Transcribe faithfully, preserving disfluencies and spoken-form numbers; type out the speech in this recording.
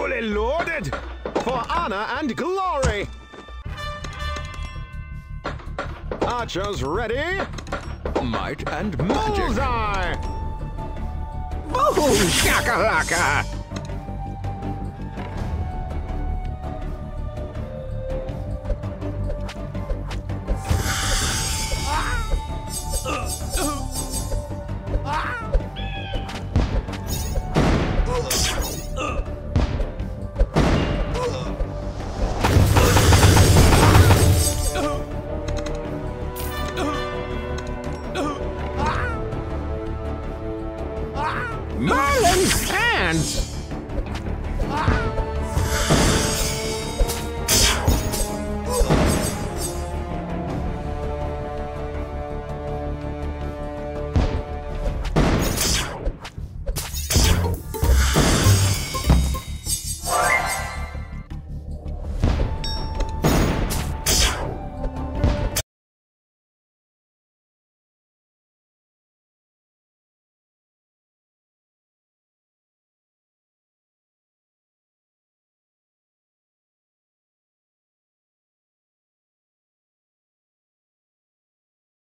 Fully loaded for honor and glory. Archers ready. Might and magic. Bullseye. Boom shakalaka. Merlin's hands!